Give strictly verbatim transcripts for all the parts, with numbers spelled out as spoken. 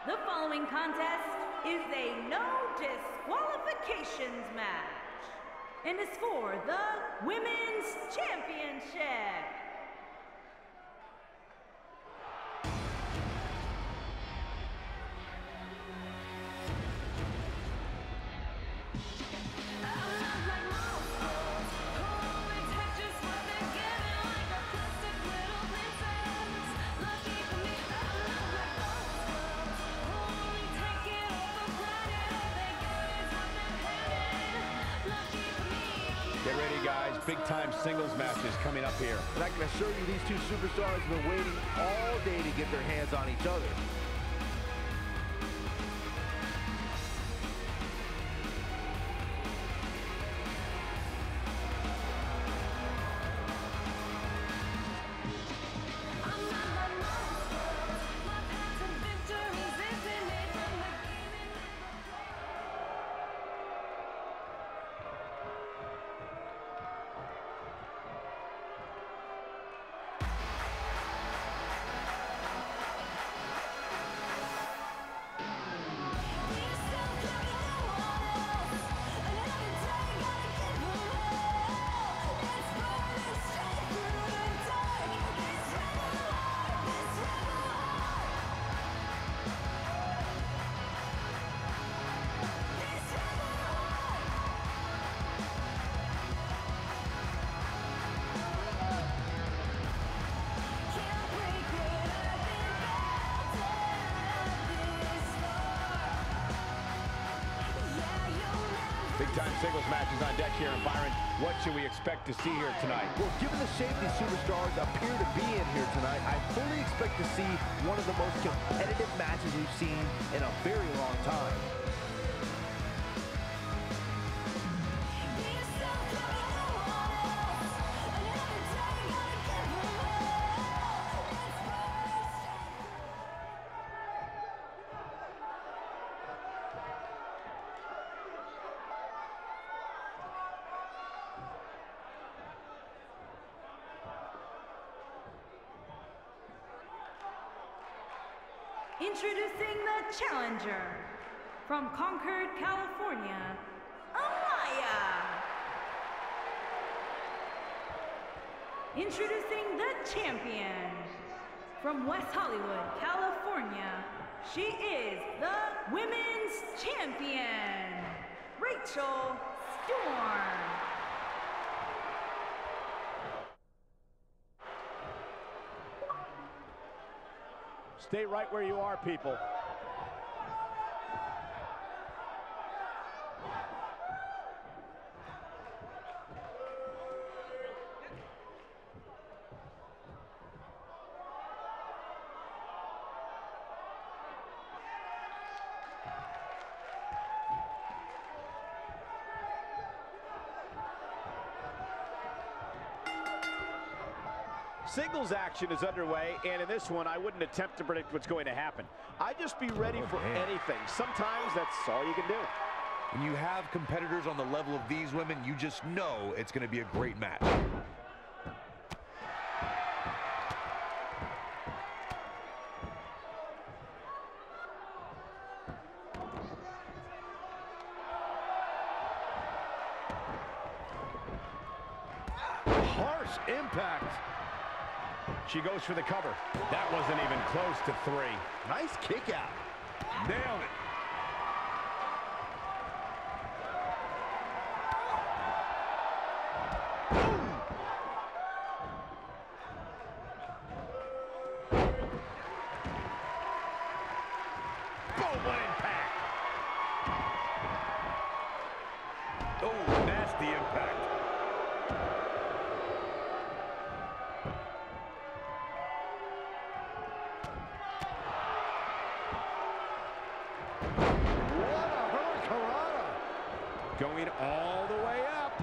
The following contest is a no disqualifications match and is for the Women's Championship. Get ready, guys. Big-time singles matches coming up here. And I can assure you these two superstars have been waiting all day to get their hands on each other. Big-time singles matches on deck here. And Byron, what should we expect to see here tonight? Well, given the shape these superstars appear to be in here tonight, I fully expect to see one of the most competitive matches we've seen in a very long time. Introducing the challenger from Concord, California, Amaya. Introducing the champion from West Hollywood, California. She is the Women's Champion, Rachel Storm. Stay right where you are, people. Singles action is underway, and in this one, I wouldn't attempt to predict what's going to happen. I'd just be ready oh, for man. anything. Sometimes that's all you can do. When you have competitors on the level of these women, you just know it's going to be a great match. Harsh impact. She goes for the cover. That wasn't even close to three. Nice kick out. Nailed it. Boom, what impact. Oh, nasty impact. Going all the way up.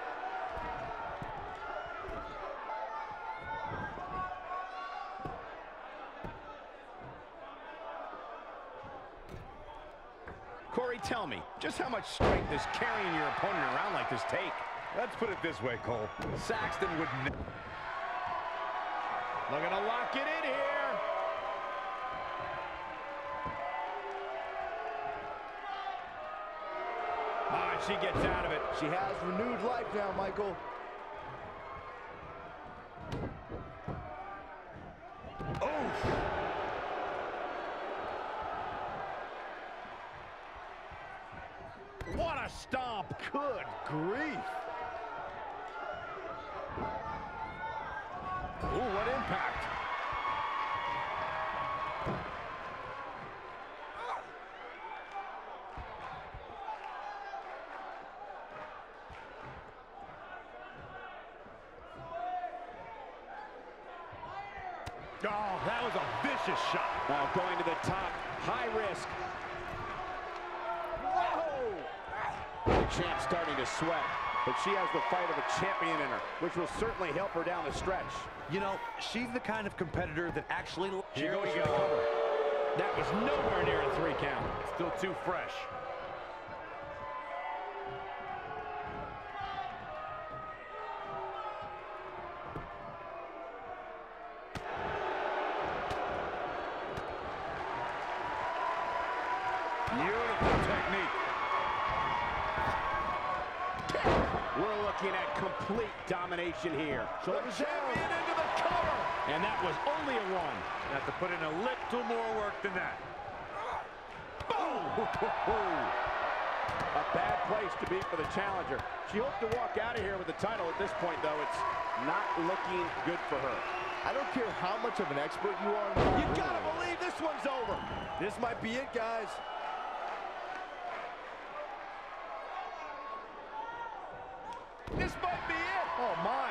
Corey, tell me, just how much strength does carrying your opponent around like this take? Let's put it this way, Cole. Saxton would... Looking to lock it in here. God, she gets out of it. She has renewed life now, Michael. Oh! What a stomp. Good grief. Ooh, what impact. Oh, that was a vicious shot. Now going to the top, high risk. Whoa! The champ's starting to sweat, but she has the fight of a champion in her, which will certainly help her down the stretch. You know, she's the kind of competitor that actually... Here goes for the cover. That was nowhere near a three count. Still too fresh. Beautiful technique. We're looking at complete domination here. Shoulders down. Into the cover. And that was only a one. Have to put in a little more work than that. Boom! A bad place to be for the challenger. She hoped to walk out of here with the title. At this point, though, it's not looking good for her. I don't care how much of an expert you are. You gotta believe this one's over. This might be it, guys. This might be it. Oh, my.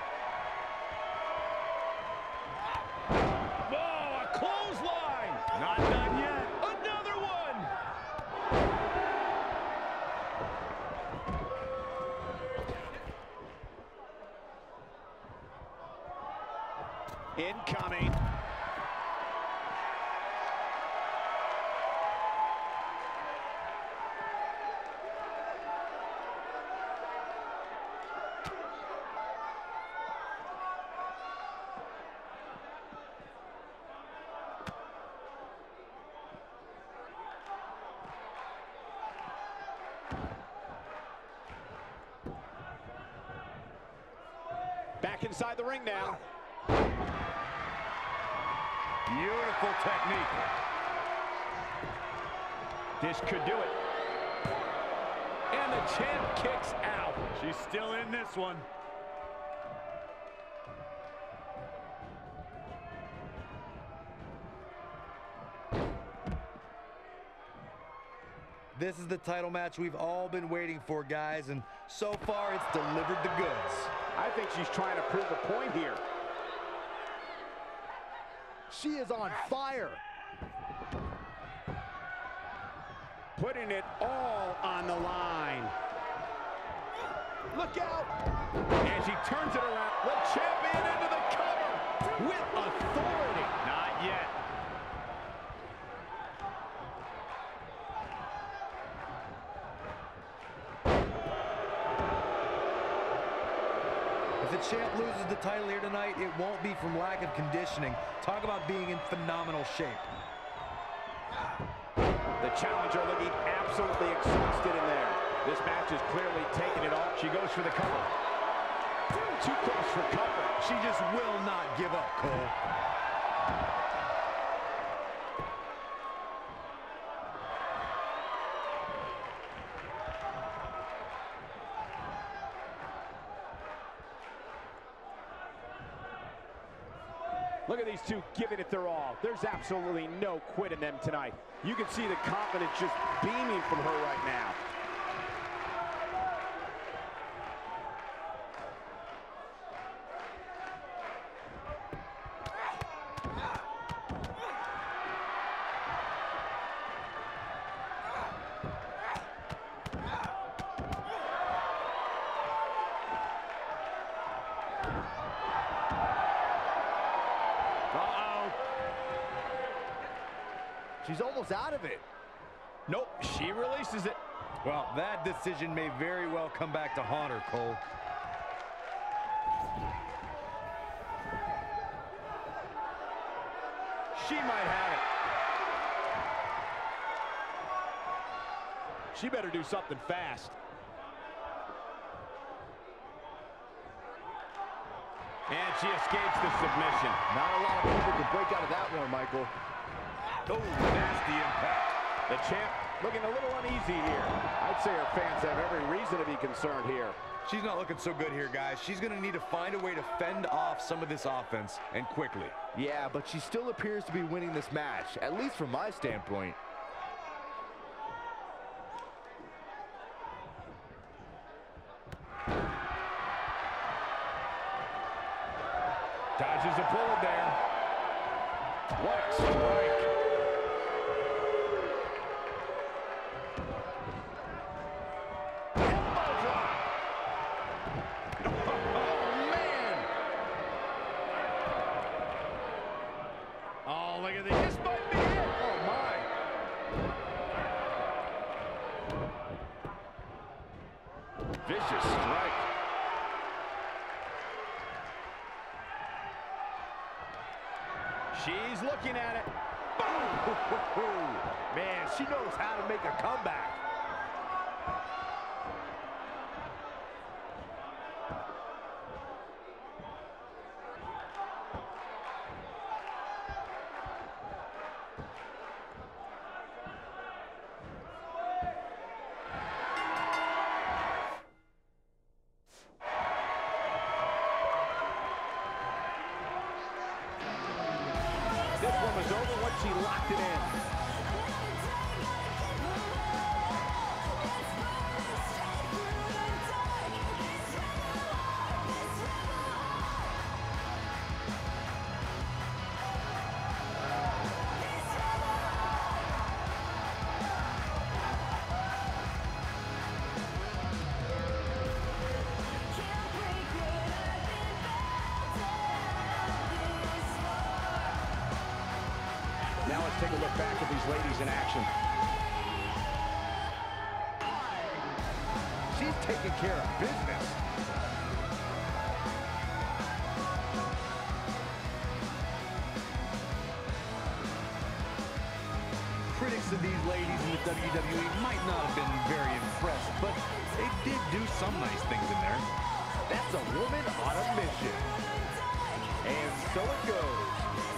Oh, a clothesline. Not done yet. Another one. Incoming. Back inside the ring now. Beautiful technique. This could do it. And the champ kicks out. She's still in this one. This is the title match we've all been waiting for, guys, and so far it's delivered the goods. I think she's trying to prove a point here. She is on fire. Putting it all on the line. Look out! And she turns it around. The champion into the cover with authority. Not yet. If the champ loses the title here tonight, it won't be from lack of conditioning. Talk about being in phenomenal shape. The challenger looking absolutely exhausted in there. This match is clearly taking it all. She goes for the cover. Too close for cover. She just will not give up, Cole. Look at these two giving it their all. There's absolutely no quit in them tonight. You can see the confidence just beaming from her right now. She's almost out of it. Nope, she releases it. Well, that decision may very well come back to haunt her, Cole. She might have it. She better do something fast. And she escapes the submission. Not a lot of people can break out of that one, Michael. Oh, nasty impact. The champ looking a little uneasy here. I'd say her fans have every reason to be concerned here. She's not looking so good here, guys. She's going to need to find a way to fend off some of this offense, and quickly. Yeah, but she still appears to be winning this match, at least from my standpoint. Dodges a bullet there. What a strike. Oh, look at this. This might be it. Oh, my. Vicious strike. She's looking at it. Man, she knows how to make a comeback. This one was over once she locked it in. Now let's take a look back at these ladies in action. She's taking care of business. Critics of these ladies in the W W E might not have been very impressed, but they did do some nice things in there. That's a woman on a mission. And so it goes.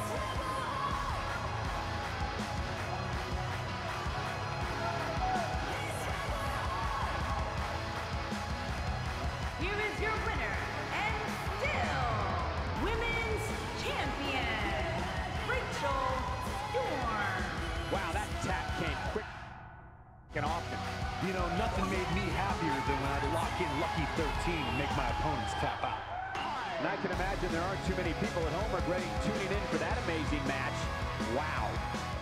Here is your winner, and still women's champion, Rachel Storm. Wow, that tap came quick and often. You know, nothing made me happier than when I'd lock in Lucky thirteen and make my opponents tap out. And I can imagine there aren't too many people at home regretting tuning in for that amazing match. Wow.